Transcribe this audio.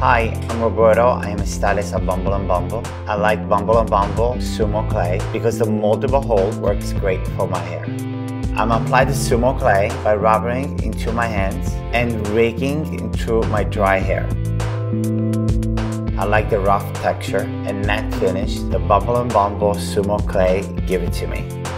Hi, I'm Roberto. I am a stylist at Bumble and Bumble. I like Bumble and Bumble Sumoclay because the moldable hold works great for my hair. I'm applying the Sumoclay by rubbing into my hands and raking into my dry hair. I like the rough texture and matte finish the Bumble and Bumble Sumoclay give it to me.